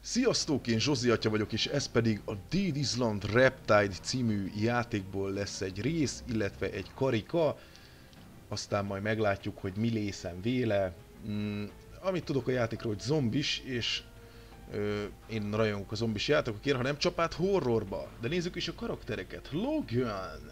Sziasztok, én Zsozi atya vagyok, és ez pedig a Dead Island Riptide című játékból lesz egy rész, illetve egy karika. Aztán majd meglátjuk, hogy mi lészen véle. Amit tudok a játékról, hogy zombis, és én rajongok a zombis játékokért, ha nem csapát horrorba. De nézzük is a karaktereket. Logan!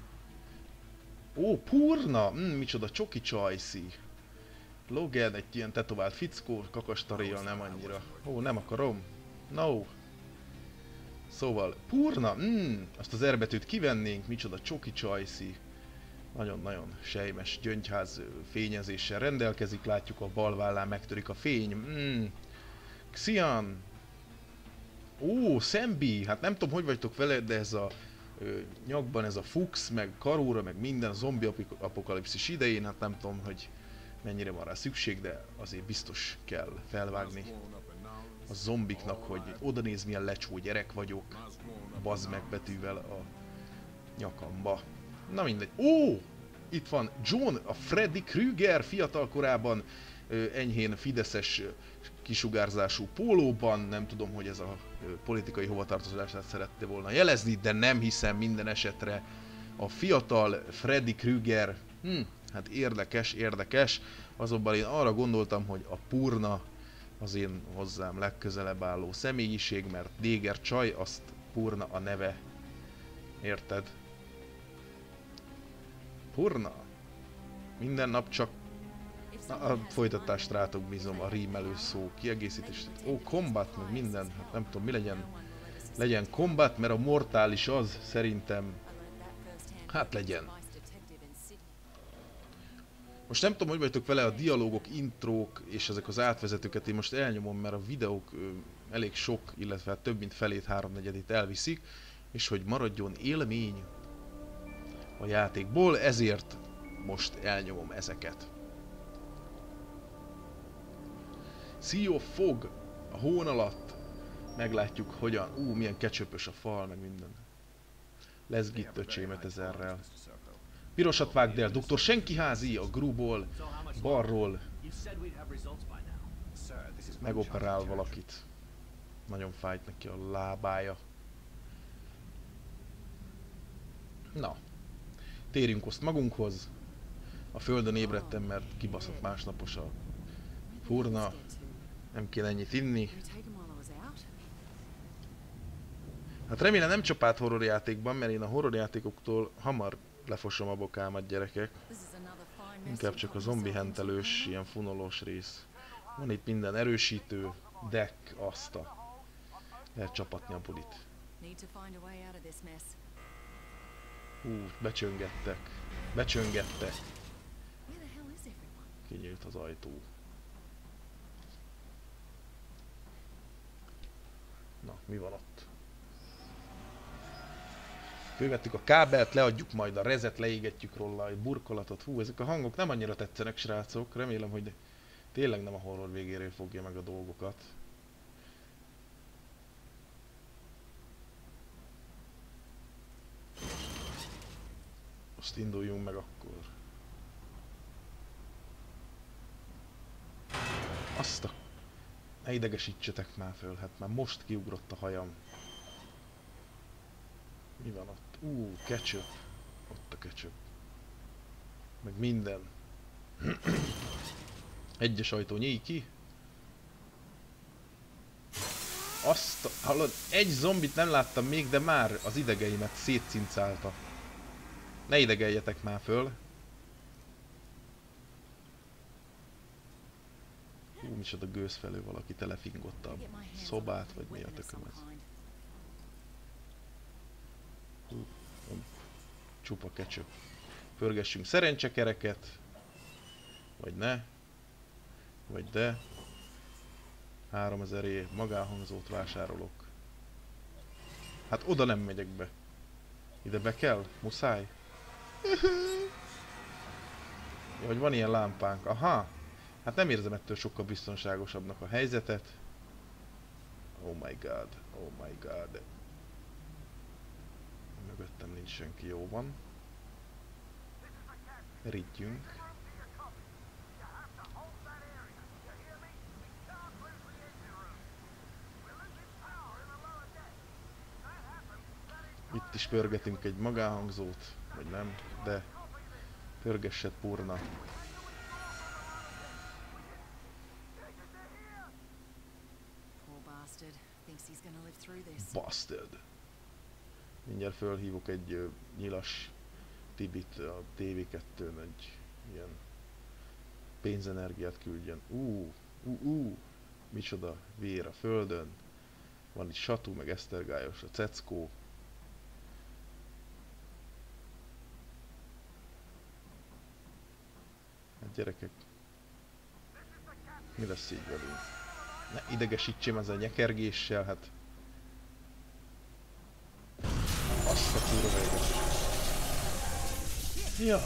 Ó, Purna! Micsoda csoki csajszi. Logan egy ilyen tetovált fickó, kakastarélya nem annyira. Ó, nem akarom. No. Szóval, Purna, azt az R betűt kivennénk, micsoda csoki csajszi. Nagyon-nagyon sejmes gyöngyház fényezéssel rendelkezik, látjuk a bal vállán megtörik a fény. Xian. Ó, Szembi, hát nem tudom, hogy vagytok vele, de ez a nyakban ez a Fux, meg karóra, meg minden zombi apokalipszis idején, hát nem tudom, hogy mennyire van rá szükség, de azért biztos kell felvágni a zombiknak, hogy oda néz, milyen lecsó gyerek vagyok, bazd meg betűvel a nyakamba. Na mindegy. Ó! Itt van John, a Freddy Krueger fiatal korában, enyhén fideszes kisugárzású pólóban, nem tudom, hogy ez a politikai hovatartozását szerette volna jelezni, de nem hiszem minden esetre. A fiatal Freddy Krueger, hát érdekes, azonban én arra gondoltam, hogy a Purna az én hozzám legközelebb álló személyiség, mert néger csaj, azt Purna a neve. Érted? Purna. Minden nap csak a folytatást rátok bízom, a rímelő szó, kiegészítés. Ó, combat, meg minden, hát nem tudom mi legyen. Legyen combat, mert a mortális az, szerintem. Hát legyen. Most nem tudom, hogy vagytok vele, a dialógok, intrók és ezek az átvezetőket én most elnyomom, mert a videók elég sok, illetve hát több mint felét, háromnegyedét elviszik, és hogy maradjon élmény a játékból, ezért most elnyomom ezeket. Sea of Fog, a hón alatt, meglátjuk hogyan, milyen kecsöpös a fal, meg minden. Leszgitt öcsémet ezerrel. Pirosat vágd el, Dr. Senkiházi, a grúból, balról megoperál valakit. Nagyon fájt neki a lábája. Na, térjünk azt magunkhoz. A földön ébredtem, mert kibaszott másnapos a Purna. Nem kéne ennyit inni. Hát remélem nem csapát horrorjátékban, mert én a horrorjátékoktól hamar lefosom a bokámat, gyerekek. Inkább csak a zombi hentelős, ilyen funolós rész. Van itt minden erősítő, deck, aszta. Lehet csapatni a bulit. Becsöngettek. Becsöngettek. Kinyílt az ajtó. Na, mi van ott? Fölvettük a kábelt, leadjuk majd a rezet, leégetjük róla a burkolatot. Hú, ezek a hangok nem annyira tetszenek, srácok. Remélem, hogy tényleg nem a horror végéről fogja meg a dolgokat. Most induljunk meg akkor. Azt a... Ne idegesítsetek már föl, hát már most kiugrott a hajam. Mi van ott? Ketchup. Ott a ketchup. Meg minden. Egyes ajtó nyíj ki. Azt a... Hallod, egy zombit nem láttam még, de már az idegeimet szétcincálta. Ne idegeljetek már föl. Micsoda gőzfelő, valaki telefingotta a szobát, vagy mi a tököm ez? Csupa ketchup. Pörgessünk szerencsekereket. Vagy ne. Vagy de. 3000 év magánhangzót vásárolok. Hát oda nem megyek be. Ide be kell? Muszáj? Ja, hogy van ilyen lámpánk. Aha. Hát nem érzem ettől sokkal biztonságosabbnak a helyzetet. Oh my god. Oh my god. Mögöttem nincs senki, jó van. Ridjünk. is pörgetünk egy magánhangzót, vagy nem, de pörgessed Purna. Bastard. Mindjárt fölhívok egy nyilas Tibit a TV2-n, egy ilyen pénzenergiát küldjön. Micsoda vér a földön. Van itt Satú, meg Esztergályos, a Ceckó. Hát gyerekek, mi lesz így velünk? Ne idegesítsém ezzel a nyekergéssel, hát... Azt a kurva éget. Ja.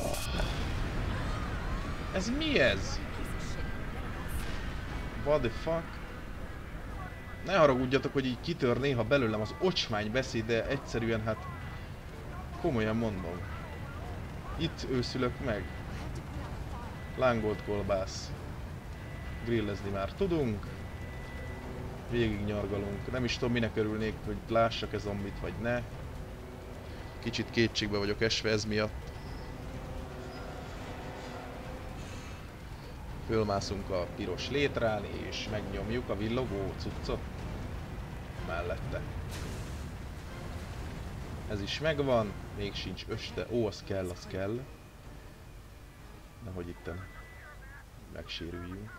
Ez mi ez? What the fuck? Ne haragudjatok, hogy így kitör néha belőlem az ocsmány beszéd, de egyszerűen hát... Komolyan mondom. Itt őszülök meg. Lángolt kolbász. Grillezni már tudunk. Végig nyargalunk. Nem is tudom, minek örülnék, hogy lássak-e zombit, vagy ne. Kicsit kétségbe vagyok esve ez miatt. Fölmászunk a piros létrán, és megnyomjuk a villogó cuccot mellette. Ez is megvan, még sincs öste. Ó, az kell, az kell. Nehogy itten megsérüljünk.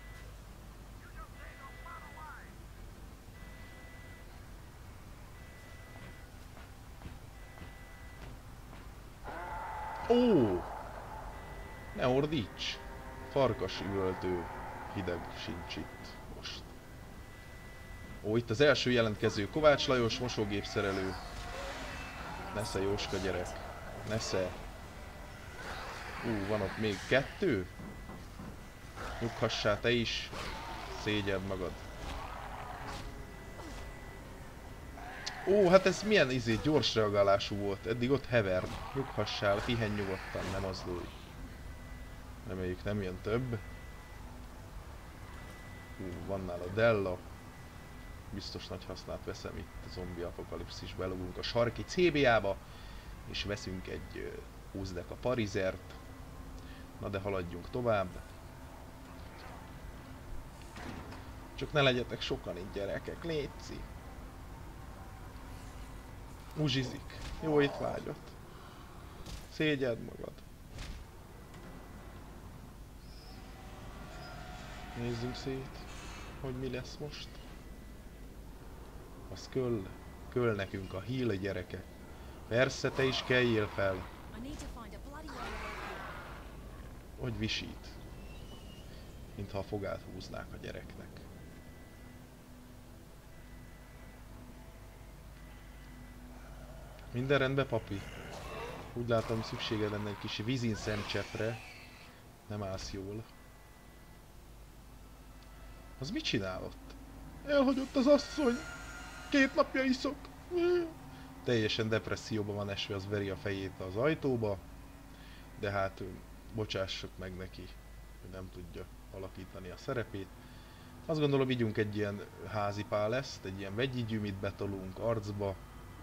Ó! Ne ordíts! Farkas üvöltő hideg sincs itt most. Ó, itt az első jelentkező. Kovács Lajos, mosógépszerelő. Nesze Jóska gyerek. Nesze. Van ott még 2? Nyughassál te is. Szégyeld magad. Ó, hát ez milyen gyors reagálású volt. Eddig ott heverd. Nyughassál, pihenj nyugodtan, nem mozdulj. Reméljük nem jön több. Van nála Della. Biztos nagy hasznát veszem itt a zombi apokalipszisbe. Belugunk a sarki CBA-ba, és veszünk egy 20 deka parizert. Na de haladjunk tovább. Csak ne legyetek sokan itt, gyerekek, létszik. Uzsizik. Jó étvágyat. Szégyeld magad. Nézzünk szét, hogy mi lesz most. Az köl nekünk a heal, gyereke. Persze, te is kelljél fel. Hogy visít. Mintha a fogát húznák a gyereknek. Minden rendben, papi? Úgy látom, szükséged lenne egy kis vízin szemcseppre. Nem állsz jól. Az mit csinál ott? Elhagyott az asszony! 2 napja iszok! Teljesen depresszióban van esve, az veri a fejét az ajtóba. De hát bocsássuk meg neki, hogy nem tudja alakítani a szerepét. Azt gondolom, vigyünk egy ilyen házi páleszt, egy ilyen vegyi gyümit betolunk arcba.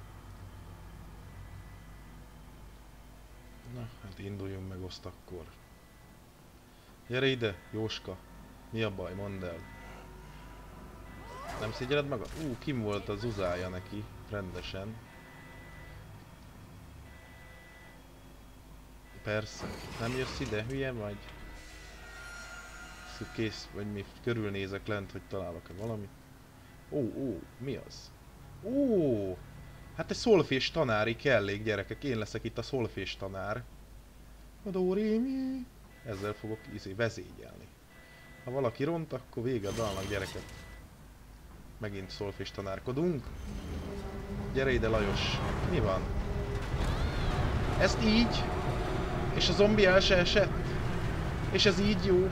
Na, hát induljunk meg azt akkor. Gyere ide, Jóska! Mi a baj, mondd el. Nem szégyeled magad? Kim volt a zuzája neki, rendesen. Persze, nem jössz ide, hülye vagy? Kész, vagy mi körülnézek lent, hogy találok-e valamit. Mi az? Hát egy szolfés tanári kellék, gyerekek, én leszek itt a szolfés tanár. A Dórémi. Ezzel fogok vezégyelni. Ha valaki ront, akkor vége a dalnak, gyerekek. Megint szolfés tanárkodunk. Gyere ide, Lajos. Mi van? Ezt így? És a zombi el se esett? És ez így jó?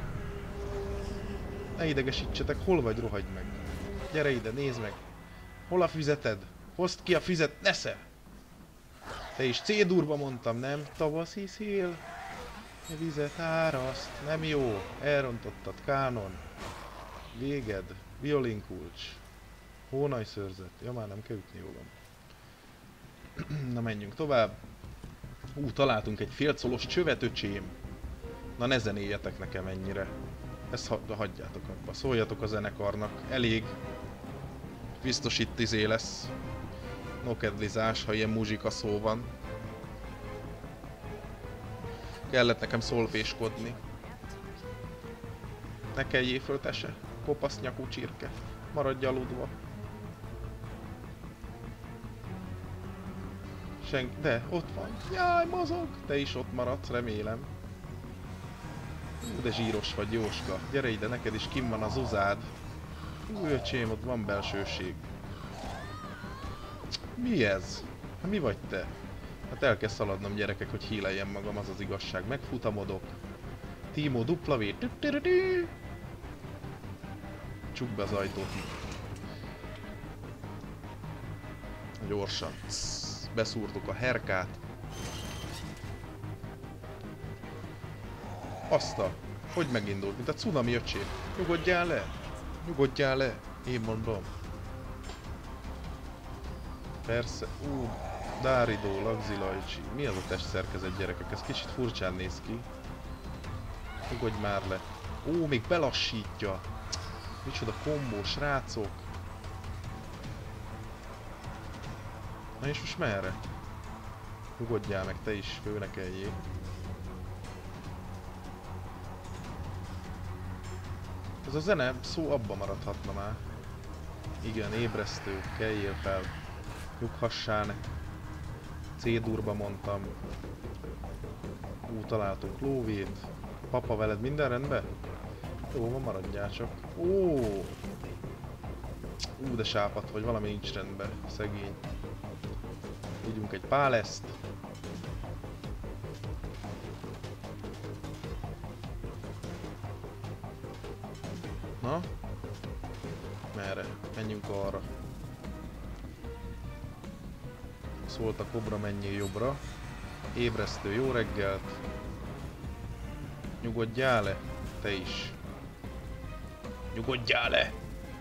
Ne idegesítsetek, hol vagy, rohagy meg. Gyere ide, nézd meg. Hol a füzeted? Hozd ki a füzet, nesze! Te is C-durba mondtam, nem? Tavaszi szél. Vizet áraszt. Nem jó. Elrontottad, kánon. Véged. Violinkulcs. Hónajszőrzet. Ja, már nem kell ütni jól van. Na menjünk tovább. Találtunk egy félcolos csövet, öcsém. Na ne zenéljetek nekem ennyire. Ezt hagyjátok abba. Szóljatok a zenekarnak. Elég. Biztos itt izé lesz. Nokedlizás, ha ilyen muzsika szó van. Kellett nekem szolvéskodni. Ne kelljél föl, te se. Kopasz nyakú csirke. Maradj aludva. De, ott van. Jaj, mozog! Te is ott maradsz, remélem. De zsíros vagy, Jóska. Gyere ide, neked is kim van az uzád. Öcsém, ott van belsőség. Mi ez? Hát mi vagy te? Hát el kell szaladnom, gyerekek, hogy híleljem magam, az az igazság. Megfutamodok. Timo W. Csukd be az ajtót. Gyorsan. Beszúrtuk a herkát. Azta. Hogy megindult? Mint a cunami, öcsém. Nyugodjál le! Nyugodjál le! Én mondom. Persze. Dáridó, Lagzilajcsi. Mi az a testszerkezet, gyerekek? Ez kicsit furcsán néz ki. Nyugodj már le. Még belassítja. Micsoda kombó, srácok. Na és most merre? Nyugodjál meg, te is főnekeljél. Ez a zene szó abba maradhatna már. Igen, ébresztő, kelljél fel. Nyughassál. C-durba mondtam. Találtunk lóvét. Papa, veled minden rendben? Jó, van, maradjál csak. De sápat, hogy valami nincs rendben. Szegény. Ígyunk egy páleszt. Na? Merre? Menjünk arra. Szólt a kobra, menjél jobbra. Ébresztő, jó reggelt. Nyugodjál le? Te is. Nyugodjál le!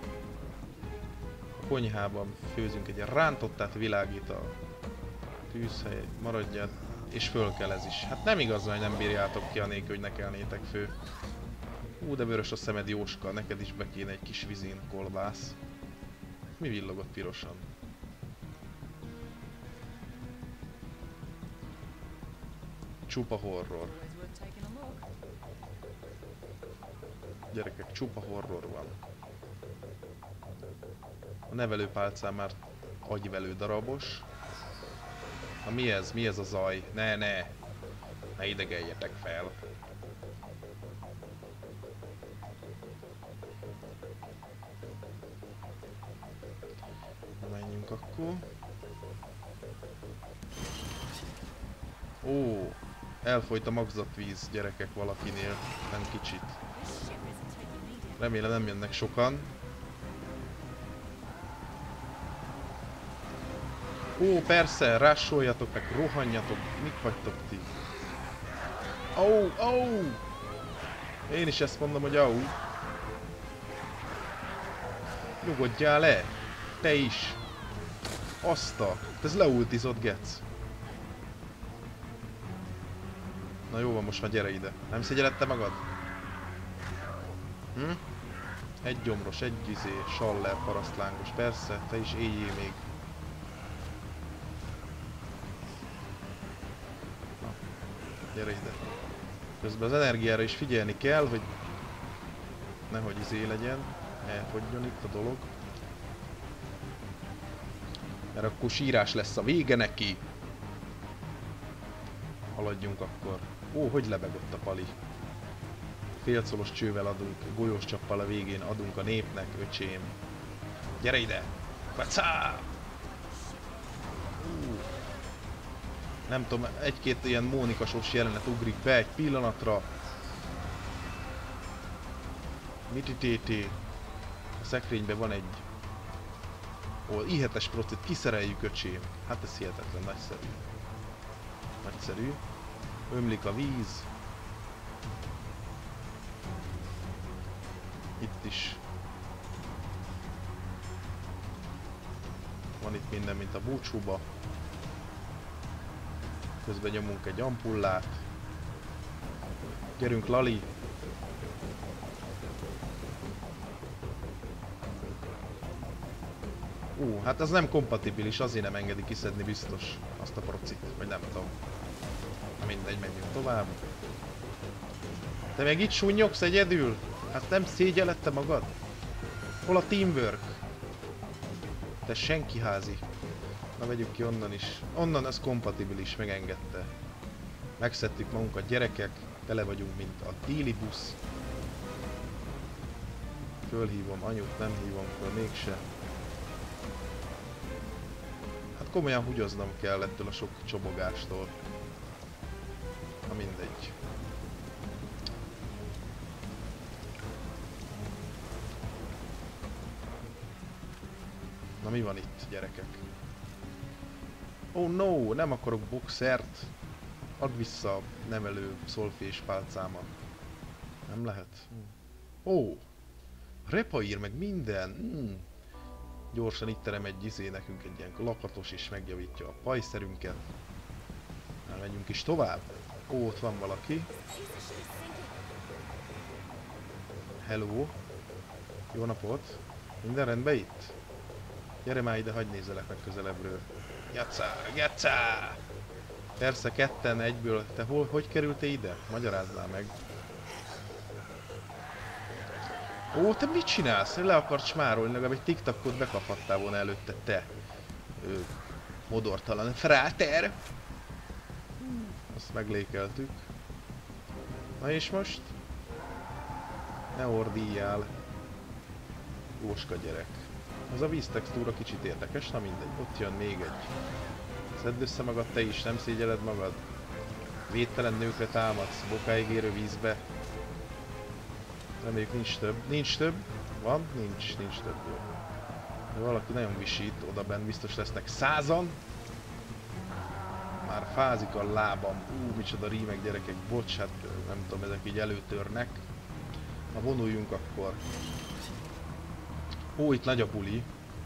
A konyhában főzünk egy rántottát, világít a tűzhely, maradjál, és föl kell ez is. Hát nem igaz, hogy nem bírjátok ki anélkül, hogy ne kelnétek fő. De vörös a szemed, Jóska, neked is be kéne egy kis vizin kolbász. Mi villogott pirosan? Csupa horror. Gyerekek, csupa horror van. A nevelőpálcán már agyvelő darabos. Na mi ez? Mi ez a zaj? Ne! Ne idegeljetek fel. Na menjünk akkor. Elfolyt a magzatvíz, gyerekek, valakinél. Nem kicsit. Remélem nem jönnek sokan. Persze, rásoljatok meg, rohanjatok, mik vagytok ti? Én is ezt mondom, hogy Nyugodjál le! Te is! Ez leultizott, gec. Na jó van, most már gyere ide. Nem szégyelled te magad? Egy gyomros, egy saller, parasztlángos. Persze, te is éljél még. Na, gyere ide. Közben az energiára is figyelni kell, hogy nehogy legyen. Elfogyjon itt a dolog. Mert akkor sírás lesz a vége neki. Haladjunk akkor. Hogy lebegott a pali. Félcolos csővel adunk, golyós csappal a végén adunk a népnek, öcsém. Gyere ide! Vacá! Nem tudom, egy-két ilyen mónikasos jelenet ugrik be egy pillanatra. Mititété. A szekrényben van egy... ihetes procit, kiszereljük, öcsém. Hát ez hihetetlen, nagyszerű. Nagyszerű. Ömlik a víz. Itt is. Van itt minden, mint a búcsúba. Közben nyomunk egy ampullát. Gyerünk, Lali! Hát az nem kompatibilis, azért nem engedi kiszedni biztos azt a procit, vagy nem tudom. Na mindegy, menjünk tovább. Te meg itt sunnyogsz egyedül? Hát nem szégyelled te magad? Hol a teamwork? Te senki házi. Na vegyük ki onnan is. Onnan ez kompatibilis, megengedte. Megszedtük magunkat, gyerekek. Tele vagyunk, mint a déli busz. Fölhívom anyut, nem hívom föl mégse. Hát komolyan húgyoznom kell ettől a sok csobogástól. Na mindegy. Na mi van itt, gyerekek? Oh no, nem akarok boxert. Add vissza a nevelő szolfés pálcámat. Nem lehet? Ó! Repaír meg minden! Gyorsan itt terem egy nekünk egy ilyen lakatos és megjavítja a pajszerünket. Na, menjünk is tovább. Ó, ott van valaki. Hello! Jó napot! Minden rendben itt? Gyere már ide, hagyj nézelek meg közelebbről. Játszá! Játszá! Persze, ketten egyből. Te hogy kerültél ide? Magyarázzál meg. Ó, te mit csinálsz? Le akart smárolni, legalább egy tiktakot bekaphattál volna előtte, te. Modortalan fráter! Azt meglékeltük. Na és most? Ne ordíjál. Jóska gyerek. Az a víztextúra kicsit érdekes, na mindegy. Ott jön még egy. Szedd össze magad te is, nem szégyeled magad. Védtelen nőkre támadsz, bokáig érő vízbe. Reméljük nincs több. Nincs több? Van? Nincs több. Jó. De valaki nagyon visít, oda benn biztos lesznek 100-an. Már fázik a lábam. Micsoda rímek, gyerekek. Bocs, hát nem tudom, ezek így előtörnek. Na vonuljunk akkor. Ó, itt nagy a buli.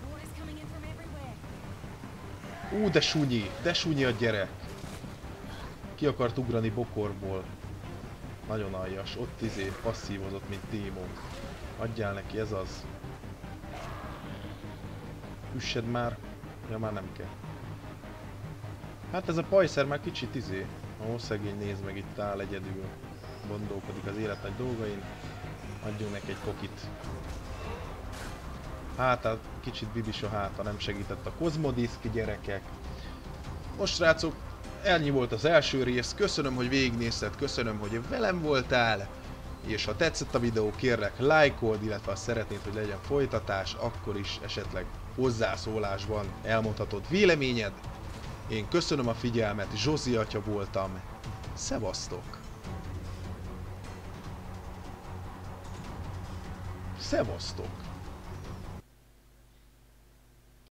De sunyi a gyerek. Ki akart ugrani bokorból. Nagyon aljas. Ott passzívozott, mint Démon. Adjál neki, ez az. Üssed már. Ja, már nem kell. Hát ez a pajszer már kicsit Ó, szegény, nézd meg, itt áll egyedül. Gondolkodik az élet nagy dolgain. Adjunk neki egy kokit. Hát, kicsit bibis a háta, nem segített a kozmodiszki, gyerekek. Most, srácok, ennyi volt az első rész. Köszönöm, hogy végignézted, köszönöm, hogy velem voltál. És ha tetszett a videó, kérlek lájkold, illetve ha szeretnéd, hogy legyen folytatás, akkor is esetleg hozzászólásban elmondhatod véleményed. Én köszönöm a figyelmet, Zsozi atya voltam. Szevasztok! Szevasztok!